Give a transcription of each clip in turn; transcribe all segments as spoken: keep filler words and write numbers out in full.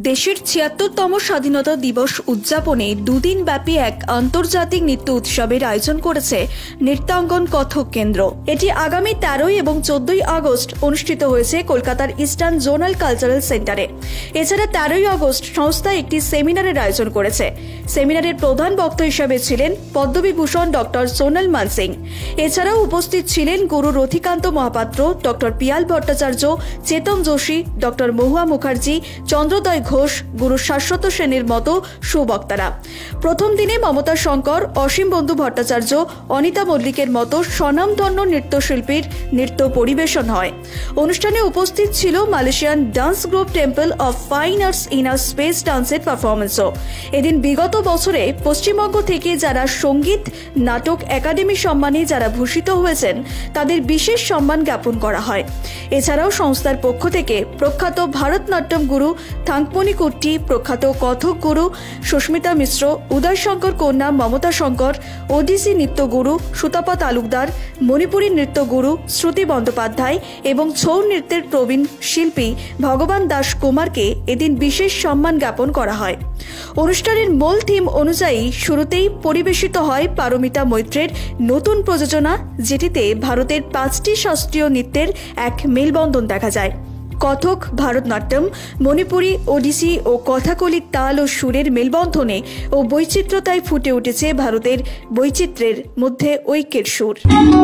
দেশের ছিয়াত্তরতম স্বাধীনতা দিবস উদযাপনে দুদিন ব্যাপী এক আন্তর্জাতিক নৃত্য উৎসবের আয়োজন করেছে নৃত্যাঙ্গন কথক কেন্দ্র। এটি আগামী তেরোই এবং চোদ্দই আগস্ট অনুষ্ঠিত হয়েছে কলকাতার ইস্টার্ন জোনাল কালচারাল সেন্টারে। এছাড়া তেরোই আগস্ট সংস্থা একটি সেমিনারের আয়োজন করেছে। সেমিনারের প্রধান বক্তা হিসেবে ছিলেন পদ্মবিভূষণ ডক্টর সোনাল মানসিং। এছাড়াও উপস্থিত ছিলেন গুরু রথিকান্ত মহাপাত্র, ডক্টর পিয়াল ভট্টাচার্য, চেতন যোশী, ডক্টর মহুয়া মুখার্জি, চন্দ্রোদয় ঘোষ, গুরু শাশ্বত সেনের মতো সুবক্তারা। প্রথম দিনে মমতা শঙ্কর, অসীম বন্ধু ভট্টাচার্য, অনিতা মল্লিকের মতো স্বনামধন্য নৃত্যশিল্পীর নৃত্য পরিবেশন হয়। অনুষ্ঠানে উপস্থিত ছিল Malaysian dance group temple of fine arts inner space ডান্সের পারফরমেন্সও। এদিন বিগত বছরে পশ্চিমবঙ্গ থেকে যারা সঙ্গীত নাটক একাডেমি সম্মানে যারা ভূষিত হয়েছেন তাদের বিশেষ সম্মান জ্ঞাপন করা হয়। এছাড়াও সংস্থার পক্ষ থেকে প্রখ্যাত ভারতনাট্যম গুরু থাঙ্কমণি কুট্টি, প্রখ্যাত কথক গুরু সুস্মিতা মিশ্র, উদয় শঙ্কর কন্যা মমতা শঙ্কর, ওডিসি নৃত্য গুরু সুতাপা তালুকদার, মণিপুরী নৃত্য গুরু শ্রুতি বন্দ্যোপাধ্যায় এবং ছৌ নৃত্যের প্রবীণ শিল্পী ভগবান দাস কুমারকে এদিন বিশেষ সম্মান জ্ঞাপন করা হয়। অনুষ্ঠানের মূল থিম অনুযায়ী শুরুতেই পরিবেশিত হয় পারমিতা মৈত্রের নতুন প্রযোজনা, যেটিতে ভারতের পাঁচটি শাস্ত্রীয় নৃত্যের এক মেলবন্ধন দেখা যায়। কথক, ভারতনাট্যম, মণিপুরী, ওডিসি ও কথাকলির তাল ও সুরের মেলবন্ধনে ও বৈচিত্র্যতায় ফুটে উঠেছে ভারতের বৈচিত্র্যের মধ্যে ঐক্যের সুর।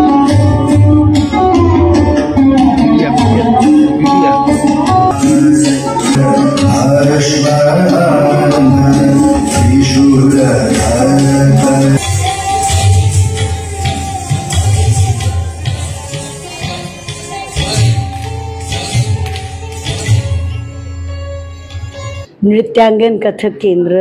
নৃত্যাঙ্গন কথক কেন্দ্র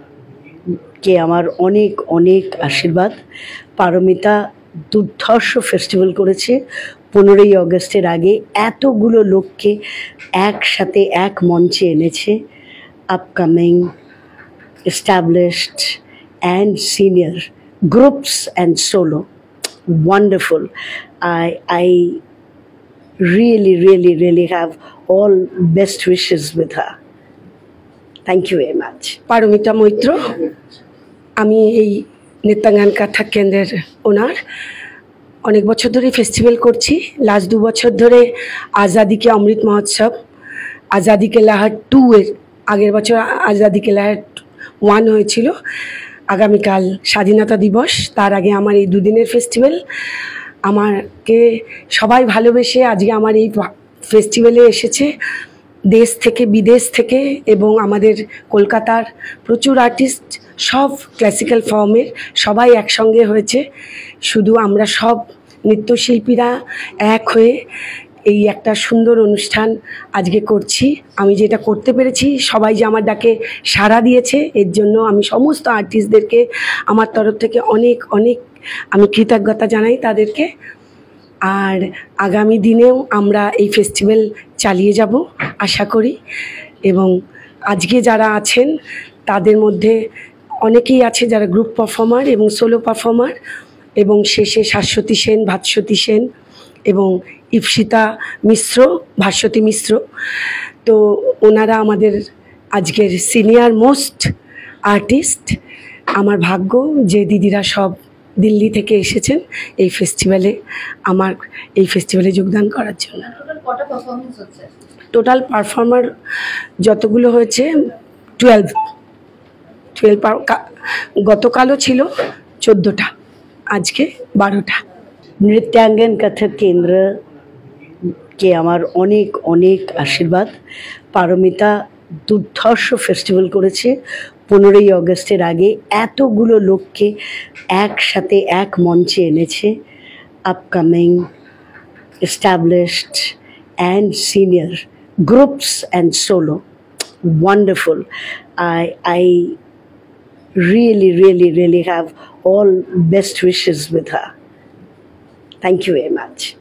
কে আমার অনেক অনেক আশীর্বাদ। পারমিতা দুর্ধর্ষ ফেস্টিভ্যাল করেছে। পনেরোই আগস্টের আগে এতগুলো লোককে একসাথে এক মঞ্চে এনেছে। Upcoming, established and senior groups and solo, wonderful. I I really really really have all best wishes with her. Thank you very much. Paramita Maitra, আমি এই নৃত্যাঙ্গন কথক কেন্দ্রের ওনার। অনেক বছর ধরে ফেস্টিভ্যাল করছি। লাস্ট দু বছর ধরে আজাদি কে অমৃত মহোৎসব, আজাদি কে লাহার টু এর আগের বছর আজাদি কে লাহার ওয়ান হয়েছিল। আগামীকাল স্বাধীনতা দিবস, তার আগে আমার এই দুদিনের ফেস্টিভ্যাল। আমাকে সবাই ভালোবেসে আজকে আমার এই ফেস্টিভ্যালে এসেছে দেশ থেকে বিদেশ থেকে, এবং আমাদের কলকাতার প্রচুর আর্টিস্ট, সব ক্লাসিক্যাল ফর্মের সবাই একসঙ্গে হয়েছে। শুধু আমরা সব নৃত্যশিল্পীরা এক হয়ে এই একটা সুন্দর অনুষ্ঠান আজকে করছি। আমি যেটা করতে পেরেছি, সবাই যে আমার ডাকে সাড়া দিয়েছে, এর জন্য আমি সমস্ত আর্টিস্টদেরকে আমার তরফ থেকে অনেক অনেক আমি কৃতজ্ঞতা জানাই তাদেরকে। আর আগামী দিনেও আমরা এই ফেস্টিভ্যাল চালিয়ে যাব আশা করি। এবং আজকে যারা আছেন তাদের মধ্যে অনেকেই আছে যারা গ্রুপ পারফর্মার এবং সোলো পারফর্মার, এবং শেষে শাশ্বতী সেন, ভাস্বতী সেন এবং ইপসিতা মিশ্র, ভাস্বতী মিশ্র। তো ওনারা আমাদের আজকের সিনিয়র মোস্ট আর্টিস্ট। আমার ভাগ্য যে দিদিরা সব দিল্লি থেকে এসেছেন এই ফেস্টিভ্যালে, আমার এই ফেস্টিভ্যালে যোগদান করার জন্য। টোটাল পারফর্মার যতগুলো হয়েছে টুয়েলভ টুয়েলভ গতকালও ছিল চোদ্দোটা, আজকে বারোটা। নৃত্যাঙ্গন কথক কেন্দ্র কে আমার অনেক অনেক আশীর্বাদ। পারমিতা দুর্ধর্ষ ফেস্টিভ্যাল করেছে। পনেরোই আগস্টের আগে এতগুলো লোককে একসাথে এক মঞ্চে এনেছে। Upcoming, established and senior groups and solo, wonderful. I I really really really have all best wishes with her. Thank you very much.